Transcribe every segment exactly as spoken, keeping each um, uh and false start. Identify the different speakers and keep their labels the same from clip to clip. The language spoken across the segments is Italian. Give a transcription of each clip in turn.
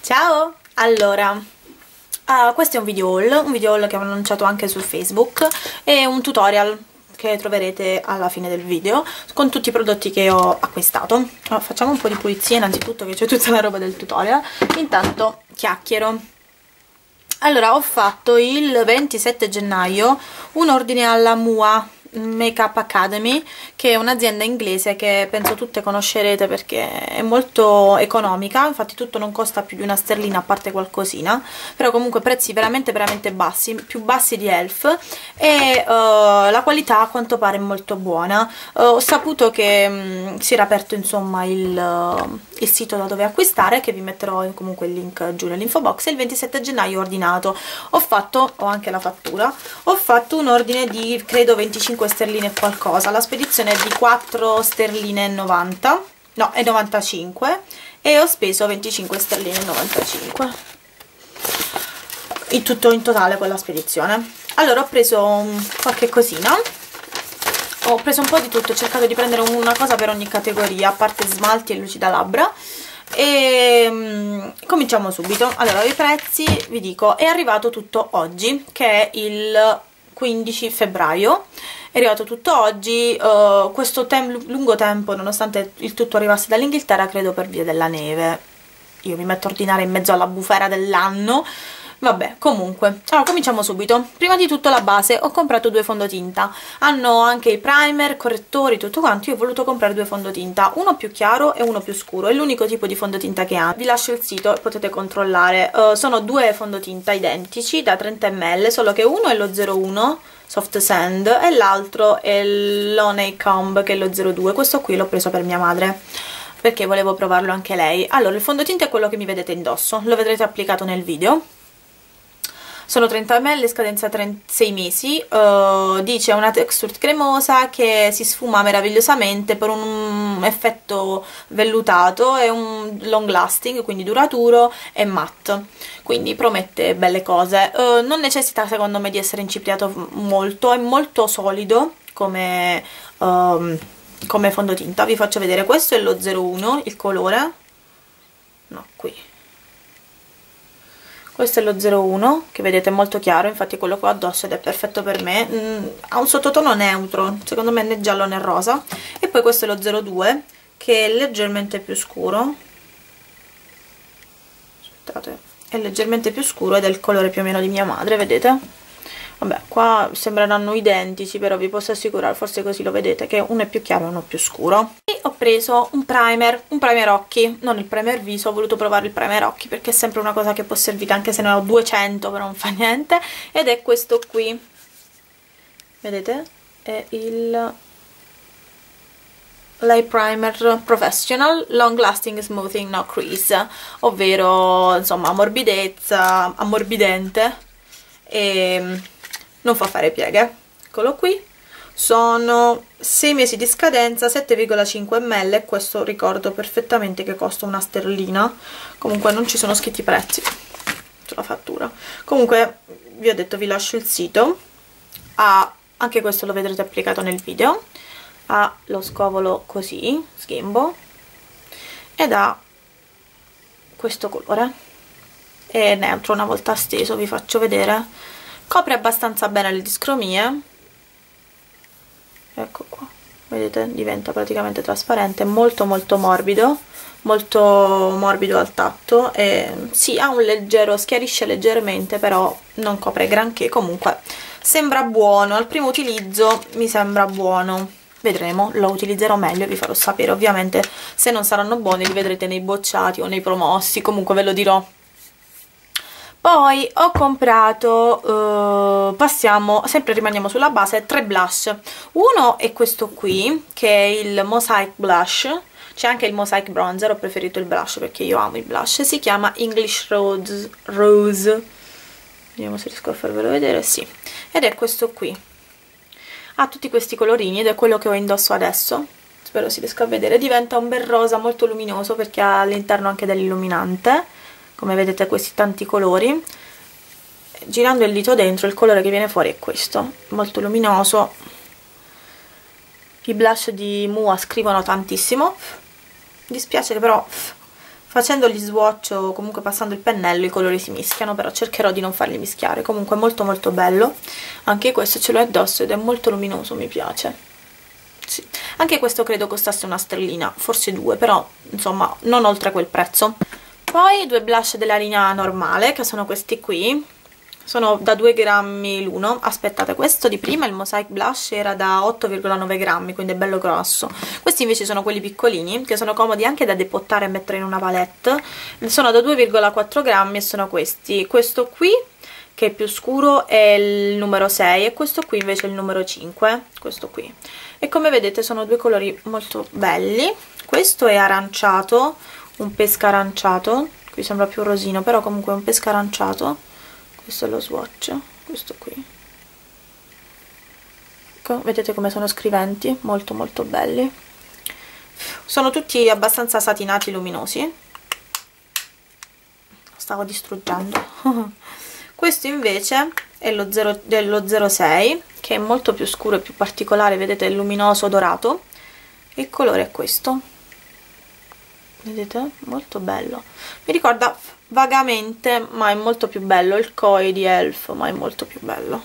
Speaker 1: Ciao! Allora, uh, questo è un video haul, un video haul che ho lanciato anche su Facebook, e un tutorial che troverete alla fine del video con tutti i prodotti che ho acquistato. Allora, facciamo un po' di pulizia innanzitutto, che c'è tutta la roba del tutorial. Intanto chiacchiero. Allora, ho fatto il ventisette gennaio un ordine alla M U A Makeup Academy, che è un'azienda inglese che penso tutte conoscerete perché è molto economica. Infatti tutto non costa più di una sterlina, a parte qualcosina, però comunque prezzi veramente veramente bassi, più bassi di Elf, e uh, la qualità a quanto pare è molto buona. Uh, ho saputo che um, si era aperto insomma il, uh, il sito da dove acquistare, che vi metterò comunque il link giù nell'info box, e il ventisette gennaio ho ordinato. Ho fatto, ho anche la fattura, ho fatto un ordine di credo venticinque sterline e qualcosa. La spedizione è di quattro sterline e novanta, no, è novantacinque, e ho speso venticinque sterline e novantacinque in tutto, in totale, con la spedizione. Allora ho preso qualche cosina, ho preso un po' di tutto, ho cercato di prendere una cosa per ogni categoria, a parte smalti e lucida labbra. E um, cominciamo subito. Allora, i prezzi vi dico, è arrivato tutto oggi, che è il quindici febbraio. È arrivato tutto oggi. Uh, questo tem lungo tempo, nonostante il tutto arrivasse dall'Inghilterra, credo per via della neve. Io mi metto a ordinare in mezzo alla bufera dell'anno. Vabbè, comunque, allora cominciamo subito. Prima di tutto la base, ho comprato due fondotinta. Hanno anche i primer, correttori, tutto quanto. Io ho voluto comprare due fondotinta, uno più chiaro e uno più scuro. È l'unico tipo di fondotinta che hanno. Vi lascio il sito e potete controllare. Uh, sono due fondotinta identici da trenta millilitri, solo che uno è lo zero uno Soft Sand e l'altro è l'Honeycomb, che è lo zero due. Questo qui l'ho preso per mia madre, perché volevo provarlo anche lei. Allora, il fondotinta è quello che mi vedete indosso, lo vedrete applicato nel video. Sono trenta millilitri, scadenza sei mesi, uh, dice una texture cremosa che si sfuma meravigliosamente per un effetto vellutato, è un long lasting, quindi duraturo, e matte, quindi promette belle cose. Uh, non necessita secondo me di essere incipriato molto, è molto solido come, um, come fondotinta. Vi faccio vedere, questo è lo zero uno, il colore, no, qui. Questo è lo zero uno, che vedete è molto chiaro, infatti è quello che ho addosso ed è perfetto per me. Mm, ha un sottotono neutro, secondo me né giallo né rosa. E poi questo è lo zero due, che è leggermente più scuro. Aspettate, è leggermente più scuro ed è il colore più o meno di mia madre, vedete? Vabbè, qua sembreranno identici, però vi posso assicurare, forse così lo vedete, che uno è più chiaro e uno più scuro. E ho preso un primer, un primer occhi, non il primer viso, ho voluto provare il primer occhi perché è sempre una cosa che può servire, anche se ne ho duecento, però non fa niente. Ed è questo qui, vedete? È il Lay Primer Professional Long Lasting Smoothing No Crease, ovvero insomma ammorbidezza, ammorbidente, e non fa fare pieghe. Eccolo qui, sono sei mesi di scadenza, sette virgola cinque millilitri, e questo ricordo perfettamente che costa una sterlina. Comunque non ci sono scritti i prezzi sulla fattura. Comunque vi ho detto, vi lascio il sito. Ha, anche questo lo vedrete applicato nel video, ha lo scovolo così, sghembo, ed ha questo colore, è neutro. Una volta steso vi faccio vedere, copre abbastanza bene le discromie, ecco qua, vedete, diventa praticamente trasparente, molto molto morbido, molto morbido al tatto, e sì, ha un leggero, schiarisce leggermente, però non copre granché. Comunque sembra buono, al primo utilizzo mi sembra buono, vedremo, lo utilizzerò meglio e vi farò sapere. Ovviamente se non saranno buoni li vedrete nei bocciati o nei promossi, comunque ve lo dirò. Poi ho comprato, uh, passiamo, sempre rimaniamo sulla base, tre blush. Uno è questo qui, che è il Mosaic Blush, c'è anche il Mosaic Bronzer, ho preferito il blush perché io amo i blush, si chiama English Rose, Rose. Vediamo se riesco a farvelo vedere, sì, ed è questo qui. Ha tutti questi colorini ed è quello che ho indosso adesso, spero si riesca a vedere. Diventa un bel rosa molto luminoso perché ha all'interno anche dell'illuminante, come vedete questi tanti colori. Girando il dito dentro il colore che viene fuori è questo, molto luminoso. I blush di M U A scrivono tantissimo, mi dispiace che però facendo gli swatch o comunque passando il pennello i colori si mischiano, però cercherò di non farli mischiare. Comunque è molto molto bello, anche questo ce l'ho addosso ed è molto luminoso, mi piace. Sì. Anche questo credo costasse una sterlina, forse due, però insomma non oltre quel prezzo. Poi due blush della linea normale, che sono questi qui, sono da due grammi l'uno. Aspettate, questo di prima, il Mosaic Blush, era da otto virgola nove grammi, quindi è bello grosso. Questi invece sono quelli piccolini, che sono comodi anche da depottare e mettere in una palette. Sono da due virgola quattro grammi e sono questi. Questo qui, che è più scuro, è il numero sei e questo qui invece è il numero cinque, questo qui. E come vedete sono due colori molto belli. Questo è aranciato, un pesca aranciato, qui sembra più rosino, però comunque è un pesca aranciato. Questo è lo swatch, questo qui. Ecco, vedete come sono scriventi, molto molto belli. Sono tutti abbastanza satinati, luminosi. Stavo distruggendo. Questo invece è lo zero, dello zero sei, che è molto più scuro e più particolare, vedete, è luminoso dorato. E il colore è questo. Vedete? Molto bello. Mi ricorda vagamente, ma è molto più bello, il Koi di Elf, ma è molto più bello.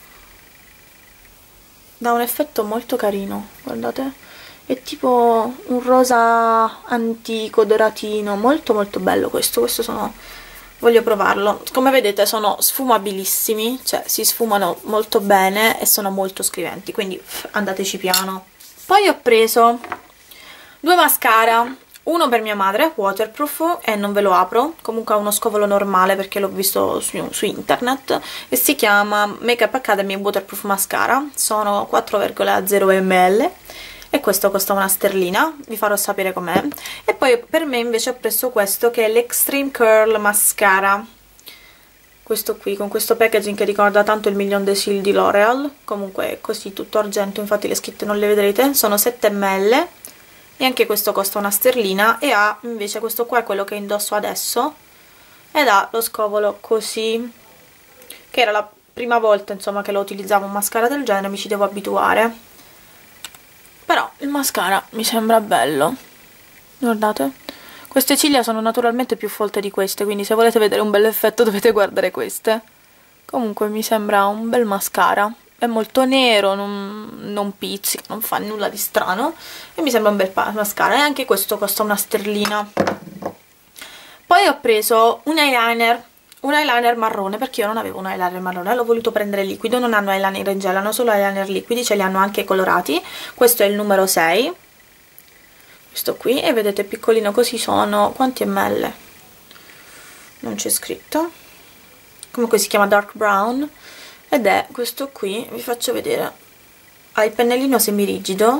Speaker 1: Dà un effetto molto carino, guardate. È tipo un rosa antico, doratino, molto molto bello questo. Questo sono... voglio provarlo. Come vedete sono sfumabilissimi, cioè si sfumano molto bene e sono molto scriventi, quindi andateci piano. Poi ho preso due mascara. Uno per mia madre, waterproof, e non ve lo apro, comunque ha uno scovolo normale perché l'ho visto su, su internet, e si chiama Makeup Academy Waterproof Mascara, sono quattro virgola zero millilitri e questo costa una sterlina, vi farò sapere com'è. E poi per me invece ho preso questo, che è l'Extreme Curl Mascara, questo qui, con questo packaging che ricorda tanto il Million de Cils di L'Oreal, comunque è così tutto argento, infatti le scritte non le vedrete, sono sette millilitri. E anche questo costa una sterlina, e ha invece questo qua, è quello che indosso adesso, ed ha lo scovolo così, che era la prima volta insomma che lo utilizzavo un mascara del genere, mi ci devo abituare, però il mascara mi sembra bello, guardate, queste ciglia sono naturalmente più folte di queste, quindi se volete vedere un bel effetto dovete guardare queste. Comunque mi sembra un bel mascara. È molto nero, non, non pizzica, non fa nulla di strano e mi sembra un bel mascara, e anche questo costa una sterlina. Poi ho preso un eyeliner, un eyeliner marrone, perché io non avevo un eyeliner marrone, l'ho voluto prendere liquido. Non hanno eyeliner in gel, hanno solo eyeliner liquidi, ce li hanno anche colorati. Questo è il numero sei, questo qui, e vedete piccolino così. Sono quanti ml? Non c'è scritto, comunque si chiama dark brown. Ed è questo qui, vi faccio vedere, ha il pennellino semirigido,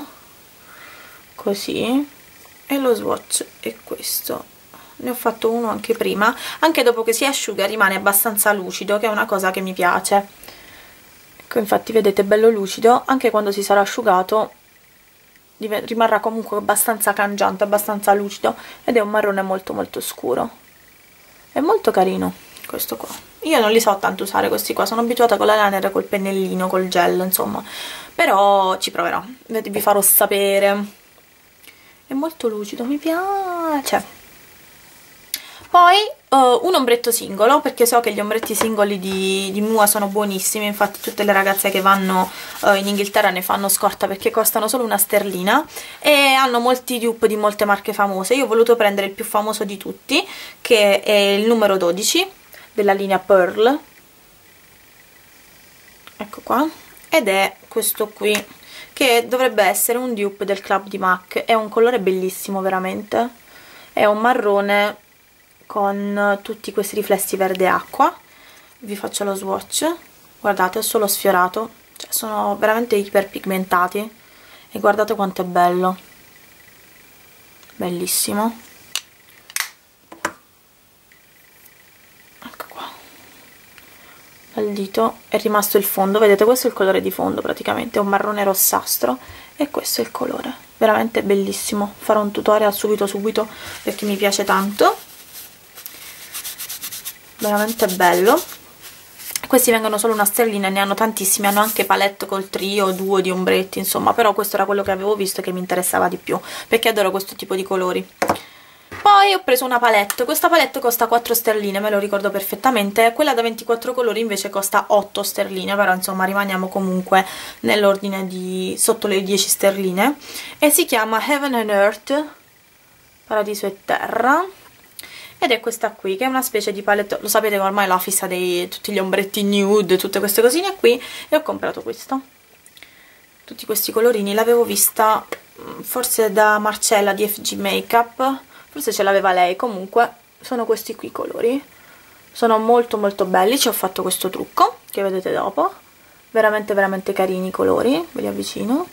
Speaker 1: così, e lo swatch è questo. Ne ho fatto uno anche prima, anche dopo che si asciuga rimane abbastanza lucido, che è una cosa che mi piace. Ecco, infatti vedete, bello lucido, anche quando si sarà asciugato rimarrà comunque abbastanza cangiante, abbastanza lucido, ed è un marrone molto molto scuro. È molto carino questo qua. Io non li so tanto usare questi qua, sono abituata con l'eyeliner, col pennellino, col gel, insomma, però ci proverò, vi farò sapere. È molto lucido, mi piace. Poi uh, un ombretto singolo, perché so che gli ombretti singoli di, di Mua sono buonissimi, infatti tutte le ragazze che vanno uh, in Inghilterra ne fanno scorta perché costano solo una sterlina e hanno molti dupe di molte marche famose. Io ho voluto prendere il più famoso di tutti, che è il numero dodici della linea Pearl, ecco qua, ed è questo qui, che dovrebbe essere un dupe del Club di MAC. È un colore bellissimo veramente, è un marrone con tutti questi riflessi verde acqua. Vi faccio lo swatch, guardate, è solo sfiorato, cioè sono veramente iperpigmentati, e guardate quanto è bello, bellissimo. Al dito è rimasto il fondo, vedete, questo è il colore di fondo, praticamente è un marrone rossastro, e questo è il colore, veramente bellissimo. Farò un tutorial subito subito perché mi piace tanto, veramente bello. Questi vengono solo una sterlina, ne hanno tantissimi, hanno anche palette col trio, duo di ombretti, insomma, però questo era quello che avevo visto e che mi interessava di più, perché adoro questo tipo di colori. Poi ho preso una palette, questa palette costa quattro sterline, me lo ricordo perfettamente, quella da ventiquattro colori invece costa otto sterline, però insomma rimaniamo comunque nell'ordine di sotto le dieci sterline, e si chiama Heaven and Earth, Paradiso e Terra, ed è questa qui che è una specie di palette, lo sapete che ormai la fissa di tutti gli ombretti nude, tutte queste cosine qui, e ho comprato questo, tutti questi colorini. L'avevo vista forse da Marcella di F G Makeup, forse ce l'aveva lei. Comunque sono questi qui i colori, sono molto molto belli, ci ho fatto questo trucco che vedete dopo, veramente veramente carini i colori, ve li avvicino,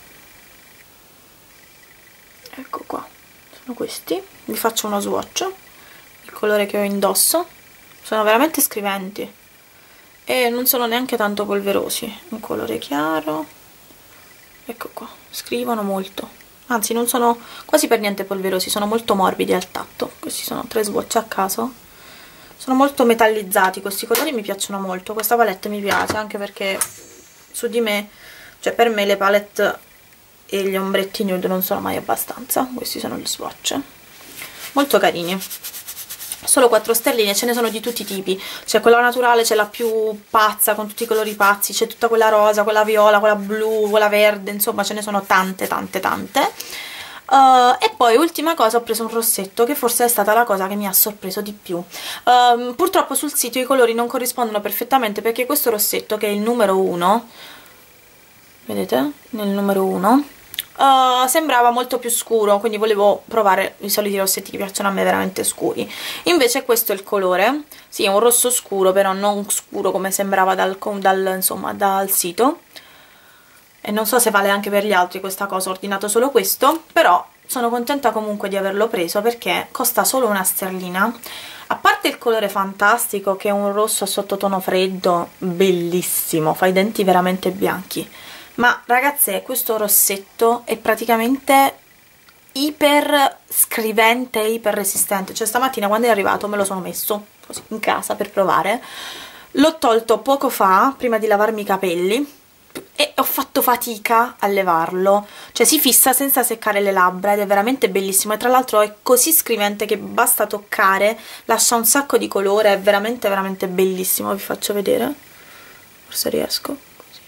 Speaker 1: ecco qua, sono questi, vi faccio uno swatch, il colore che ho indosso, sono veramente scriventi e non sono neanche tanto polverosi, un colore chiaro, ecco qua, scrivono molto. Anzi, non sono quasi per niente polverosi, sono molto morbidi al tatto. Questi sono tre swatch a caso. Sono molto metallizzati, questi colori mi piacciono molto. Questa palette mi piace anche perché su di me, cioè per me le palette e gli ombretti nude non sono mai abbastanza. Questi sono gli swatch. Molto carini. Solo quattro sterline, ce ne sono di tutti i tipi. C'è quella naturale, c'è la più pazza con tutti i colori pazzi, c'è tutta quella rosa, quella viola, quella blu, quella verde, insomma ce ne sono tante tante tante. Uh, e poi ultima cosa, ho preso un rossetto che forse è stata la cosa che mi ha sorpreso di più. Uh, purtroppo sul sito i colori non corrispondono perfettamente, perché questo rossetto, che è il numero uno, vedete? Nel numero uno Uh, sembrava molto più scuro, quindi volevo provare i soliti rossetti che piacciono a me, veramente scuri. Invece questo è il colore, sì, è un rosso scuro, però non scuro come sembrava dal, dal, insomma, dal sito, e non so se vale anche per gli altri questa cosa, ho ordinato solo questo, però sono contenta comunque di averlo preso perché costa solo una sterlina. A parte il colore fantastico, che è un rosso a sottotono freddo, bellissimo, fa i denti veramente bianchi. Ma ragazze, questo rossetto è praticamente iper scrivente, iper resistente. Cioè stamattina quando è arrivato me lo sono messo così in casa per provare. L'ho tolto poco fa, prima di lavarmi i capelli, e ho fatto fatica a levarlo. Cioè si fissa senza seccare le labbra ed è veramente bellissimo. E tra l'altro è così scrivente che basta toccare, lascia un sacco di colore, è veramente veramente bellissimo. Vi faccio vedere, forse riesco.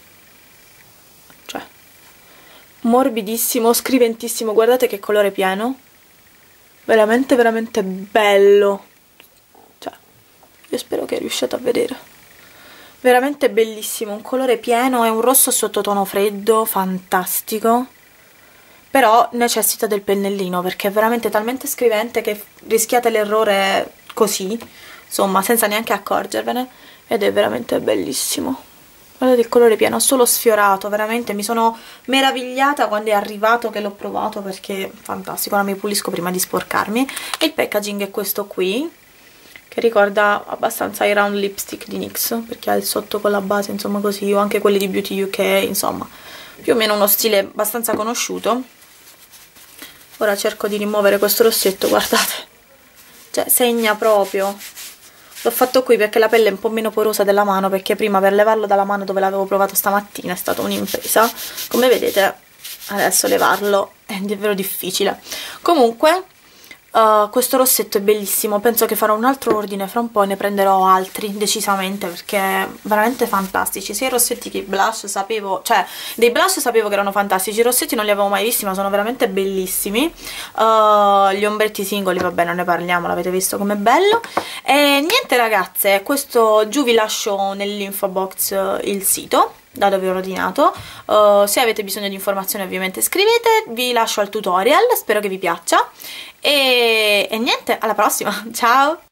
Speaker 1: Morbidissimo, scriventissimo, guardate che colore pieno, veramente veramente bello, cioè io spero che riusciate a vedere, veramente bellissimo, un colore pieno, è un rosso a sottotono freddo, fantastico, però necessita del pennellino perché è veramente talmente scrivente che rischiate l'errore così, insomma, senza neanche accorgervene, ed è veramente bellissimo. Guardate il colore pieno, solo sfiorato, veramente mi sono meravigliata quando è arrivato, che l'ho provato, perché è fantastico. Ora mi pulisco prima di sporcarmi. E il packaging è questo qui, che ricorda abbastanza i round lipstick di NYX, perché ha il sotto con la base, insomma così, o anche quelli di Beauty U K, insomma più o meno uno stile abbastanza conosciuto. Ora cerco di rimuovere questo rossetto, guardate, cioè segna proprio. L'ho fatto qui perché la pelle è un po' meno porosa della mano, perché prima per levarlo dalla mano dove l'avevo provato stamattina è stata un'impresa. Come vedete adesso levarlo è davvero difficile. Comunque uh, questo rossetto è bellissimo, penso che farò un altro ordine fra un po' e ne prenderò altri decisamente, perché veramente fantastici, sia i rossetti che i blush. Sapevo, cioè dei blush sapevo che erano fantastici, i rossetti non li avevo mai visti ma sono veramente bellissimi. Uh, gli ombretti singoli, vabbè, non ne parliamo, l'avete visto com'è bello. E niente ragazze, questo giù vi lascio nell'info box il sito da dove ho ordinato. Uh, se avete bisogno di informazioni ovviamente scrivete, vi lascio al tutorial, spero che vi piaccia e, e niente, alla prossima, ciao!